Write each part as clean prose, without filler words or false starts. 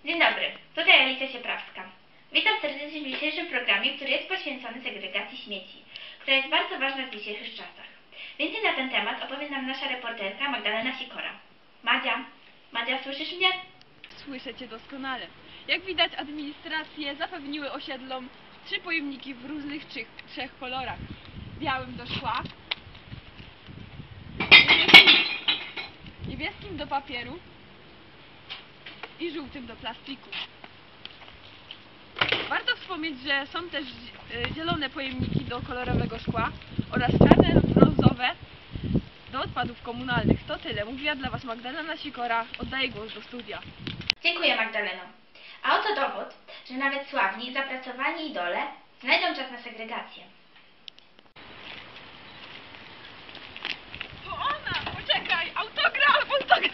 Dzień dobry, tutaj Alicja Sieprawska. Witam serdecznie w dzisiejszym programie, który jest poświęcony segregacji śmieci, która jest bardzo ważna w dzisiejszych czasach. Więcej na ten temat opowie nam nasza reporterka Magdalena Sikora. Madzia, słyszysz mnie? Słyszę Cię doskonale. Jak widać, administracje zapewniły osiedlom 3 pojemniki w różnych trzech kolorach. Białym do szkła, niebieskim do papieru i żółtym do plastiku. Warto wspomnieć, że są też zielone pojemniki do kolorowego szkła oraz czarne lub brązowe do odpadów komunalnych. To tyle. Mówiła dla Was Magdalena Sikora. Oddaję głos do studia. Dziękuję, Magdaleno. A oto dowód, że nawet sławni i zapracowani idole znajdą czas na segregację. To ona! Poczekaj! Autograf!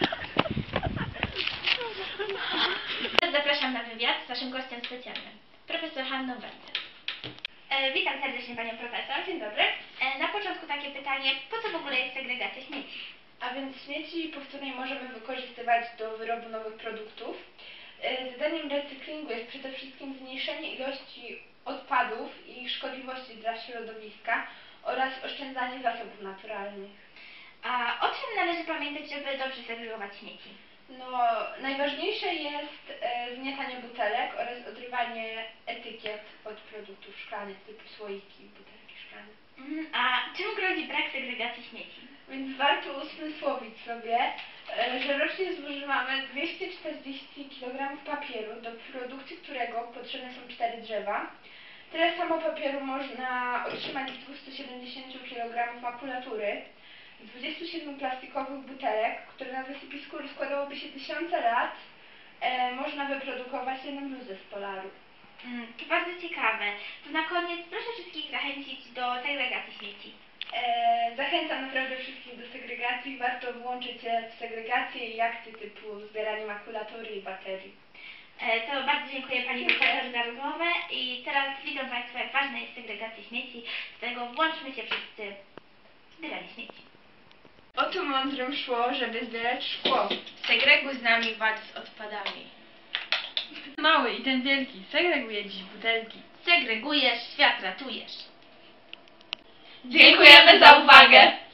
Zapraszam na wywiad z naszym gościem specjalnym, profesor Hanną Węcer. Witam serdecznie Panią Profesor. Dzień dobry. Na początku takie pytanie, po co w ogóle jest segregacja śmieci? A więc śmieci powtórnie możemy wykorzystywać do wyrobu nowych produktów. Zadaniem recyklingu jest przede wszystkim zmniejszenie ilości odpadów i ich szkodliwości dla środowiska oraz oszczędzanie zasobów naturalnych. A o czym należy pamiętać, żeby dobrze segregować śmieci? No, najważniejsze jest zgniatanie butelek oraz odrywanie etykiet od produktów szklanych typu słoiki, butelki szklane. A czym grozi brak segregacji śmieci? Więc warto usmysłowić sobie, że rocznie zużywamy 240 kg papieru, do produkcji którego potrzebne są 4 drzewa. Tyle samo papieru można otrzymać z 270 kg makulatury, z 27 plastikowych butelek, które na wysypisku rozkładałoby się tysiące lat, można wyprodukować jedną bluzę z polaru. To bardzo ciekawe. To na koniec proszę wszystkich zachęcić do segregacji śmieci. Zachęcam naprawdę wszystkich do segregacji. Warto włączyć się w segregację i akcje typu zbieranie makulatury i baterii. To bardzo dziękuję Pani Profesor za rozmowę i teraz widzą Państwo, jak ważna jest segregacja śmieci. Dlatego włączmy się wszyscy w zbieranie śmieci. O tu mądrym szło, żeby zbierać szkło. Segreguj z nami walcz z odpadami. Mały i ten wielki segreguje dziś butelki. Segregujesz, świat ratujesz. Dziękujemy za uwagę!